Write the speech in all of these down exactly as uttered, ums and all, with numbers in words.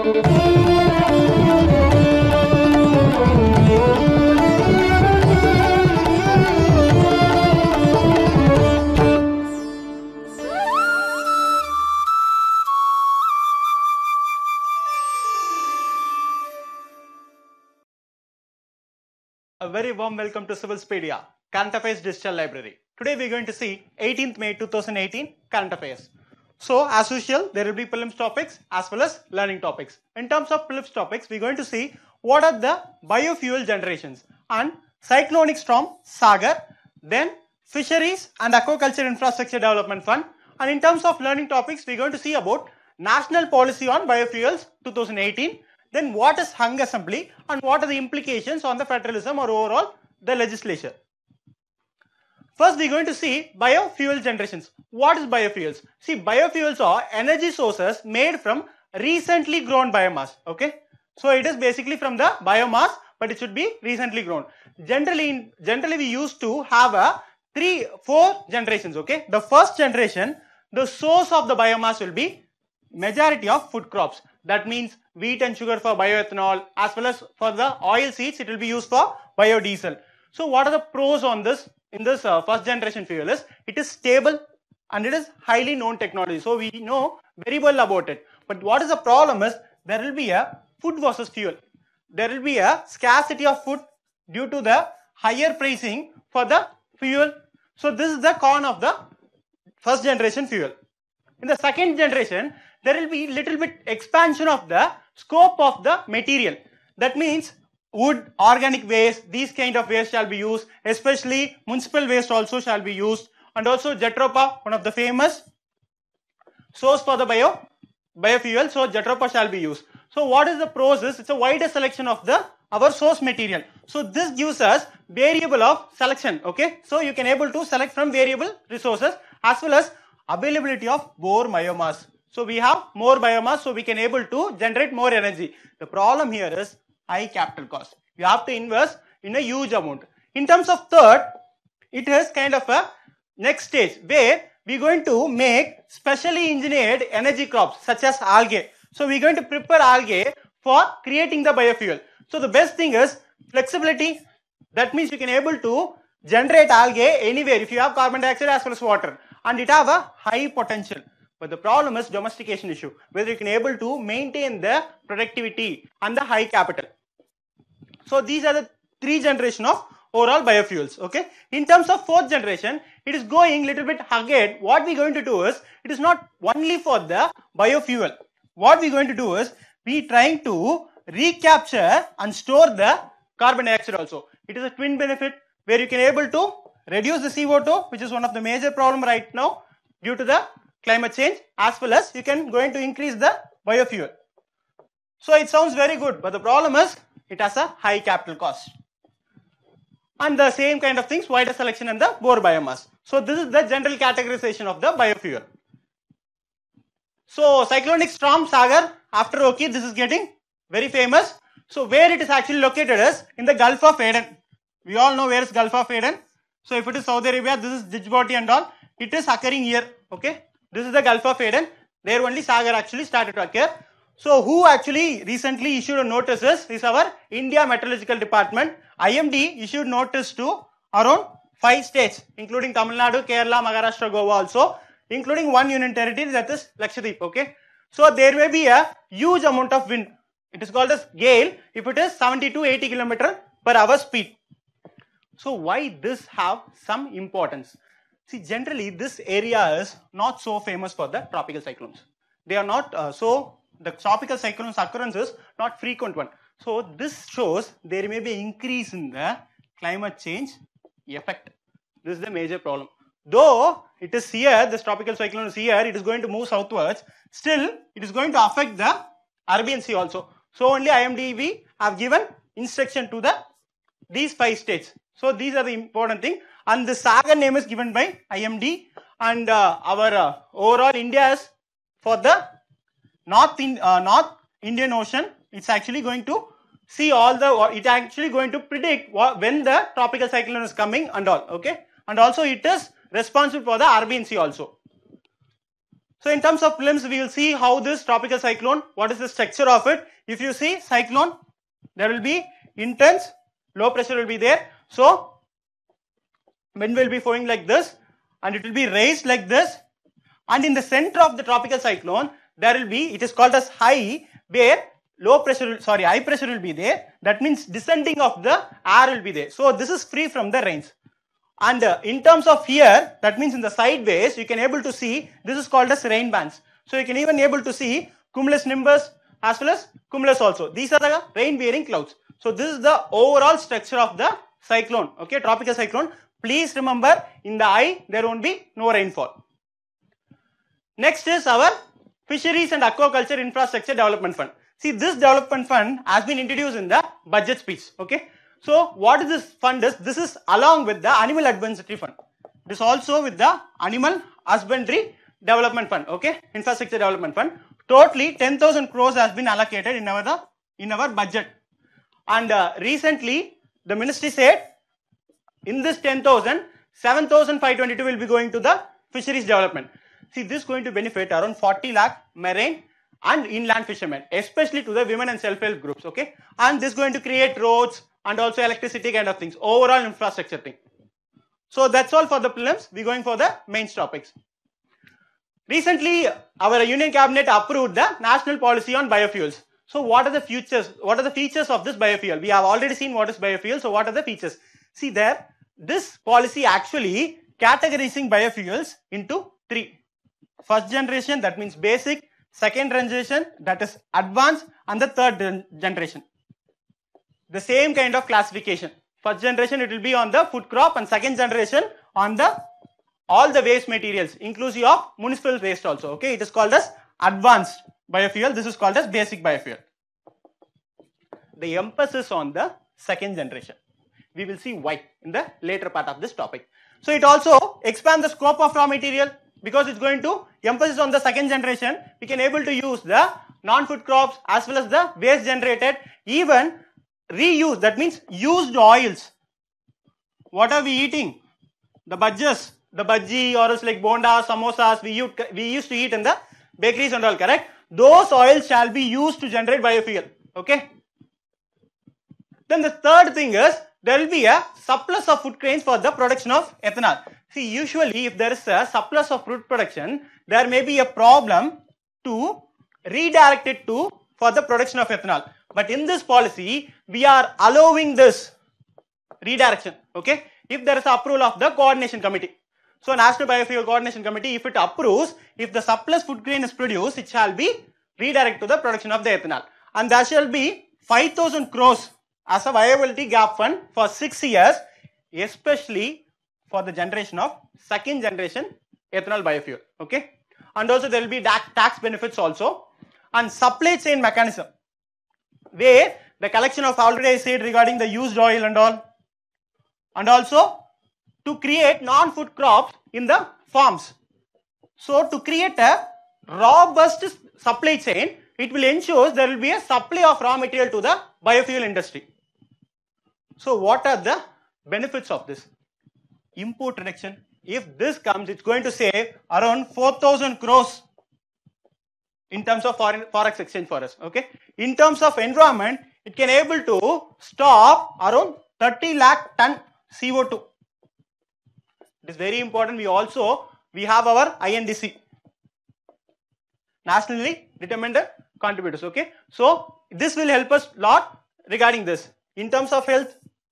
A very warm welcome to Civilspedia, Current Affairs Digital Library. Today we are going to see eighteenth May two thousand eighteen Current Affairs. So as usual, there will be prelims topics as well as learning topics. In terms of prelims topics, we are going to see what are the biofuel generations and cyclonic storm Sagar, then fisheries and aquaculture infrastructure development fund. And in terms of learning topics, we are going to see about national policy on biofuels two thousand eighteen. Then what is hung assembly and what are the implications on the federalism or overall the legislature. First we are going to see biofuel generations. What is biofuels? See, biofuels are energy sources made from recently grown biomass. Okay, so it is basically from the biomass, but it should be recently grown. Generally, generally we used to have a three, four generations. Okay, the first generation, the source of the biomass will be majority of food crops. That means wheat and sugar for bioethanol, as well as for the oil seeds, it will be used for biodiesel. So what are the pros on this? In this uh, first generation fuel is, it is stable and it is highly known technology. So we know very well about it. But what is the problem is, there will be a food versus fuel. There will be a scarcity of food due to the higher pricing for the fuel. So this is the con of the first generation fuel. In the second generation, there will be little bit expansion of the scope of the material. That means wood, organic waste, these kind of waste shall be used, especially municipal waste also shall be used, and also Jatropha, one of the famous source for the bio biofuel, so Jatropha shall be used. So what is the pros is, it's a wider selection of the our source material. So this gives us variable of selection. Okay, so you can able to select from variable resources as well as availability of more biomass. So we have more biomass, so we can able to generate more energy. The problem here is high capital cost. You have to invest in a huge amount. In terms of third, it is kind of a next stage where we are going to make specially engineered energy crops such as algae. So we are going to prepare algae for creating the biofuel. So the best thing is flexibility. That means you can able to generate algae anywhere if you have carbon dioxide as well as water, and it have a high potential. But the problem is domestication issue, whether you can able to maintain the productivity and the high capital. So these are the three generation of overall biofuels. Okay. In terms of fourth generation, it is going little bit ahead. What we are going to do is, it is not only for the biofuel. What we are going to do is, we trying to recapture and store the carbon dioxide also. It is a twin benefit where you can able to reduce the C O two, which is one of the major problem right now due to the climate change, as well as you can going to increase the biofuel. So it sounds very good, but the problem is it has a high capital cost. And the same kind of things, wider selection and the more biomass. So this is the general categorization of the biofuel. So cyclonic storm Sagar, after Oki, this is getting very famous. So where it is actually located is in the Gulf of Aden. We all know where is Gulf of Aden. So if it is Saudi Arabia, this is Djibouti and all. It is occurring here. Okay. This is the Gulf of Aden. There only Sagar actually started to occur. So who actually recently issued a notice is, is our India Meteorological Department. I M D issued notice to around five states, including Tamil Nadu, Kerala, Maharashtra, Goa also, including one union territory, that is Lakshadweep. Okay. So there may be a huge amount of wind. It is called as gale if it is seventy to eighty kilometers per hour speed. So why this have some importance? See, generally this area is not so famous for the tropical cyclones. They are not uh, so, the tropical cyclones occurrence is not frequent one. So this shows there may be increase in the climate change effect. This is the major problem. Though it is here, this tropical cyclone is here, it is going to move southwards, still it is going to affect the Arabian Sea also. So only I M D B have given instruction to the these five states. So these are the important thing. And the Sagar name is given by I M D, and uh, our uh, overall India is for the North, in, uh, North Indian Ocean. It's actually going to see all the, it actually going to predict what, when the tropical cyclone is coming and all. Okay. And also it is responsible for the Arabian Sea also. So in terms of prelims, we will see how this tropical cyclone, what is the structure of it. If you see cyclone, there will be intense, low pressure will be there. So wind will be flowing like this and it will be raised like this. And in the center of the tropical cyclone, there will be, it is called as high, where low pressure, sorry, high pressure will be there. That means descending of the air will be there. So this is free from the rains. And uh, in terms of here, that means in the sideways, you can able to see, this is called as rain bands. So you can even able to see cumulus nimbus as well as cumulus also. These are the rain bearing clouds. So this is the overall structure of the cyclone, okay, tropical cyclone. Please remember, in the eye, there won't be no rainfall. Next is our Fisheries and Aquaculture Infrastructure Development Fund. See, this development fund has been introduced in the budget speech, okay. So what is this fund is, this is along with the Animal Advisory Fund. This also with the Animal Husbandry Development Fund, okay, Infrastructure Development Fund. Totally ten thousand crores has been allocated in our, the, in our budget. And uh, recently, the ministry said, in this ten thousand, seven thousand five hundred twenty-two will be going to the fisheries development. See, this is going to benefit around forty lakh marine and inland fishermen, especially to the women and self-help groups, okay. And this is going to create roads and also electricity kind of things, overall infrastructure thing. So that's all for the prelims. We're going for the main topics. Recently, our Union Cabinet approved the National Policy on Biofuels. So what are the features? What are the features of this biofuel? We have already seen what is biofuel. So what are the features? See there, this policy actually categorizing biofuels into three. First generation, that means basic. Second generation, that is advanced. And the third generation. The same kind of classification. First generation, it will be on the food crop, and second generation on the all the waste materials, inclusive of municipal waste also. Okay, it is called as advanced biofuel. This is called as basic biofuel. The emphasis on the second generation. We will see why in the later part of this topic. So it also expands the scope of raw material, because it's going to emphasis on the second generation. We can able to use the non-food crops as well as the waste generated, even reuse, that means used oils. What are we eating? The bhajjas, the bhaji or else like bonda, samosas, we used, we used to eat in the bakeries and all, correct? Those oils shall be used to generate biofuel, okay? Then the third thing is, there will be a surplus of food grains for the production of ethanol. See, usually if there is a surplus of food production, there may be a problem to redirect it to for the production of ethanol. But in this policy, we are allowing this redirection, okay? If there is approval of the coordination committee. So National Biofuel Coordination Committee, if it approves, if the surplus food grain is produced, it shall be redirected to the production of the ethanol. And there shall be five thousand crores as a viability gap fund for six years, especially for the generation of second generation ethanol biofuel, okay? And also there will be tax benefits also, and supply chain mechanism, where the collection of already I said regarding the used oil and all, and also to create non-food crops in the farms. So to create a robust supply chain, it will ensure there will be a supply of raw material to the biofuel industry. So what are the benefits of this? Import reduction. If this comes, it's going to save around four thousand crores in terms of foreign forex exchange for us, okay? In terms of environment, it can able to stop around thirty lakh ton C O two. It is very important. We also, we have our I N D C, nationally determined contributors, okay? So this will help us lot regarding this. In terms of health,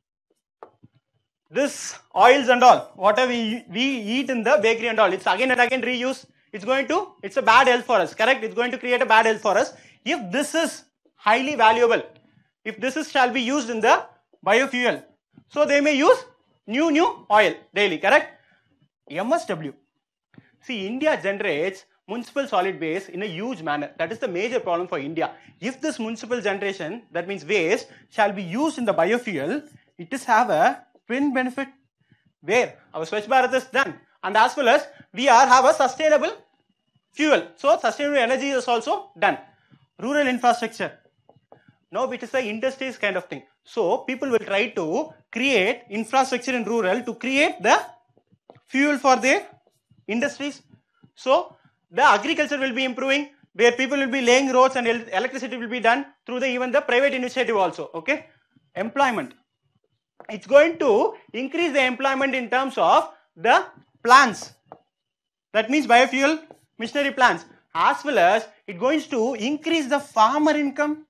this oils and all, whatever we, we eat in the bakery and all, it's again and again reuse. It's going to, it's a bad health for us, correct? It's going to create a bad health for us. If this is highly valuable, if this is shall be used in the biofuel, so they may use new, new oil daily, correct? M S W. See, India generates municipal solid waste in a huge manner. That is the major problem for India. If this municipal generation, that means waste, shall be used in the biofuel, it is have a twin benefit, where our Swachh Bharat is done, and as well as we are have a sustainable fuel. So sustainable energy is also done. Rural infrastructure. Now it is a industries kind of thing. So people will try to create infrastructure in rural to create the fuel for their industries. So the agriculture will be improving, where people will be laying roads and electricity will be done through the even the private initiative also. Okay, employment. It's going to increase the employment in terms of the plants. That means biofuel machinery plants, as well as it going to increase the farmer income.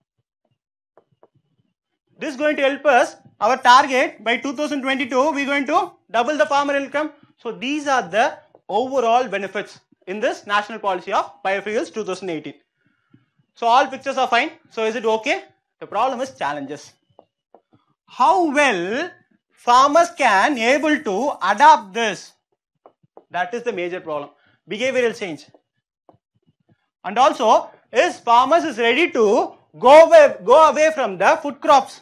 This is going to help us. Our target by two thousand twenty-two, we are going to double the farmer income. So these are the overall benefits in this national policy of biofuels two thousand eighteen. So all pictures are fine. So is it okay? The problem is challenges. How well farmers can able to adapt this? That is the major problem. Behavioral change. And also, is farmers is ready to go away, go away from the food crops.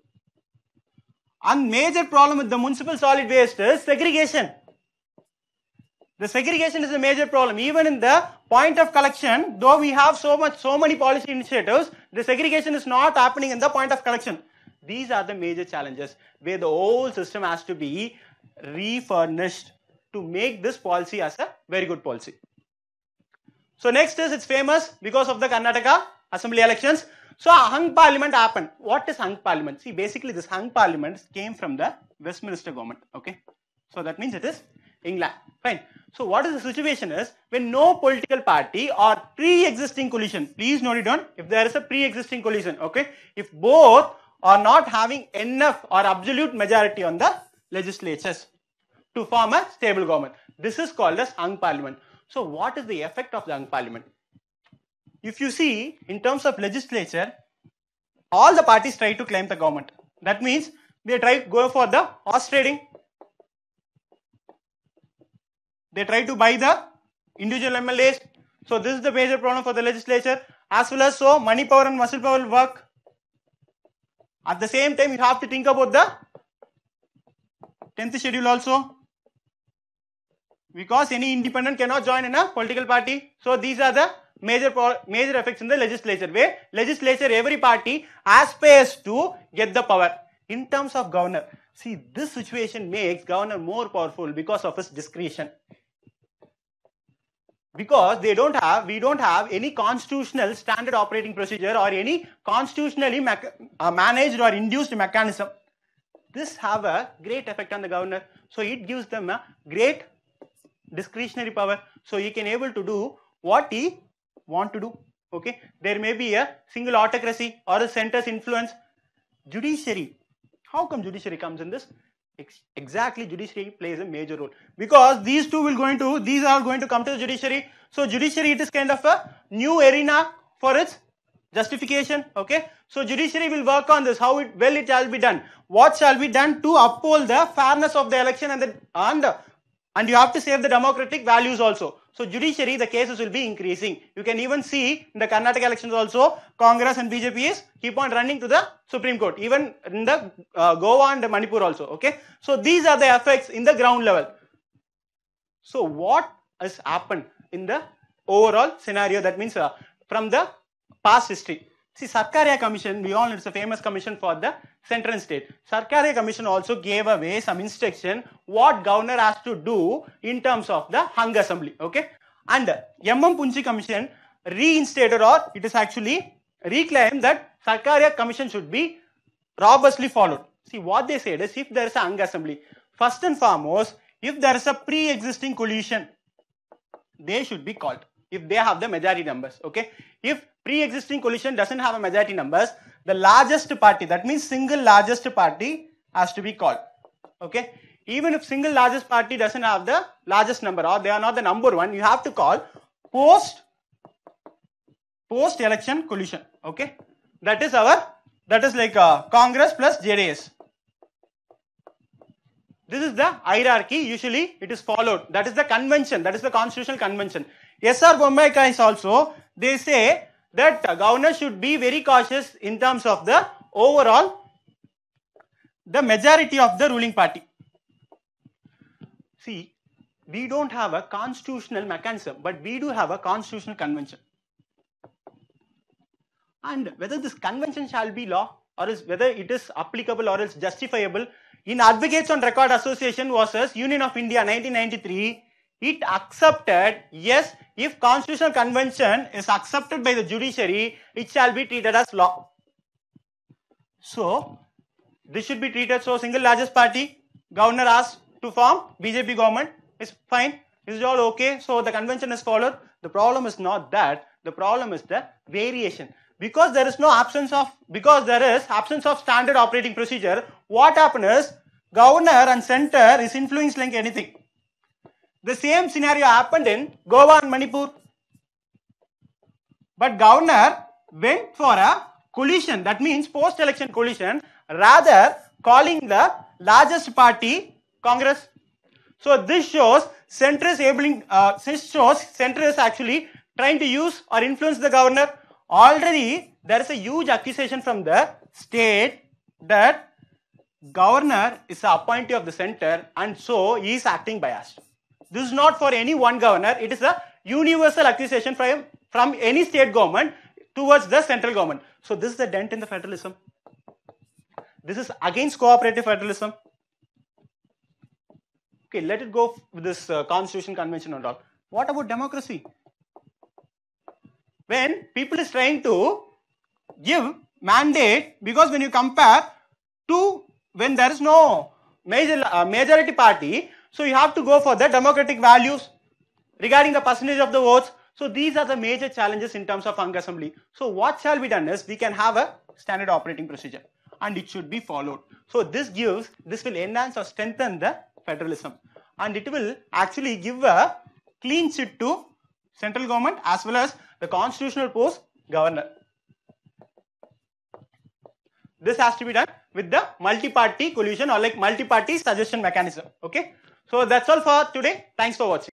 And major problem with the municipal solid waste is segregation. The segregation is a major problem. Even in the point of collection, though we have so much, so many policy initiatives, the segregation is not happening in the point of collection. These are the major challenges where the whole system has to be refurnished to make this policy as a very good policy. So next is, it's famous because of the Karnataka Assembly elections. So hung parliament happened. What is hung parliament? See, basically this hung parliament came from the Westminster government. Okay, so that means it is England. Fine. So what is the situation is, when no political party or pre-existing coalition, please note it down, if there is a pre-existing coalition, okay, if both are not having enough or absolute majority on the legislatures to form a stable government, this is called as hung parliament. So what is the effect of the hung parliament? If you see, in terms of legislature, all the parties try to claim the government. That means they try to go for the horse trading. They try to buy the individual M L As. So this is the major problem for the legislature. As well as so, money power and muscle power will work. At the same time, you have to think about the tenth schedule also. Because any independent cannot join in a political party. So these are the major major effects in the legislature, where legislature, every party aspires to get the power. In terms of governor, see, this situation makes governor more powerful because of his discretion. Because they don't have, we don't have any constitutional standard operating procedure or any constitutionally uh, managed or induced mechanism. This have a great effect on the governor. So it gives them a great discretionary power. So he can able to do what he want to do. Okay, there may be a single autocracy or a center's influence. Judiciary. How come judiciary comes in this? Exactly, judiciary plays a major role, because these two will going to, these are going to come to the judiciary. So judiciary, it is kind of a new arena for its justification. Okay, so judiciary will work on this, how it well it shall be done, what shall be done to uphold the fairness of the election, and the and and you have to save the democratic values also. So judiciary, the cases will be increasing. You can even see in the Karnataka elections also, Congress and B J P is keep on running to the Supreme Court, even in the uh, Goa and Manipur also. Okay, so these are the effects in the ground level. So what has happened in the overall scenario? That means uh, from the past history. See, Sarkaria Commission, we all know it's a famous commission for the central state. Sarkaria Commission also gave away some instruction what governor has to do in terms of the hung assembly. Okay, and M M Punchi Commission reinstated, or it is actually reclaimed, that Sarkaria Commission should be robustly followed. See, what they said is, if there is a hung assembly, first and foremost, if there is a pre-existing coalition, they should be called if they have the majority numbers. Okay, if pre-existing coalition doesn't have a majority numbers, the largest party, that means single largest party, has to be called. Okay, even if single largest party doesn't have the largest number, or they are not the number one, you have to call post post election coalition. Okay, that is our, that is like uh, Congress plus J D S. This is the hierarchy, usually it is followed. That is the convention, that is the constitutional convention. S R Bombay is also, they say that governor should be very cautious in terms of the overall, the majority of the ruling party. See, we don't have a constitutional mechanism, but we do have a constitutional convention. And whether this convention shall be law, or is whether it is applicable or is justifiable, in Advocates on Record Association versus Union of India nineteen ninety-three, it accepted, yes, if constitutional convention is accepted by the judiciary, it shall be treated as law. So this should be treated. So single largest party, governor asked to form B J P government, is fine. Is it all okay? So the convention is followed. The problem is not that. The problem is the variation. Because there is no absence of, because there is absence of standard operating procedure, what happens is governor and center is influenced like anything. The same scenario happened in Goa and Manipur. But governor went for a coalition, that means post-election coalition, rather calling the largest party Congress. So this shows center is able, uh, this shows center is actually trying to use or influence the governor. Already there is a huge accusation from the state that governor is the appointee of the center and so he is acting biased. This is not for any one governor, it is a universal accusation from, from any state government towards the central government. So this is a dent in the federalism. This is against cooperative federalism. Okay, let it go with this uh, constitution convention and all. What about democracy? When people is trying to give mandate, because when you compare to when there is no major uh, majority party, so you have to go for the democratic values regarding the percentage of the votes. So these are the major challenges in terms of hung assembly. So what shall be done is we can have a standard operating procedure and it should be followed. So this gives, this will enhance or strengthen the federalism and it will actually give a clean sheet to central government as well as the constitutional post governor. This has to be done with the multi-party coalition or like multi-party suggestion mechanism. Okay. So that's all for today. Thanks for watching.